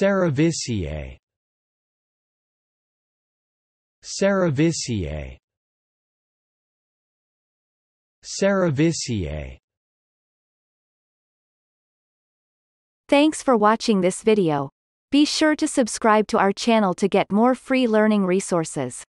cerevisiae, cerevisiae, cerevisiae. Thanks for watching this video. Be sure to subscribe to our channel to get more free learning resources.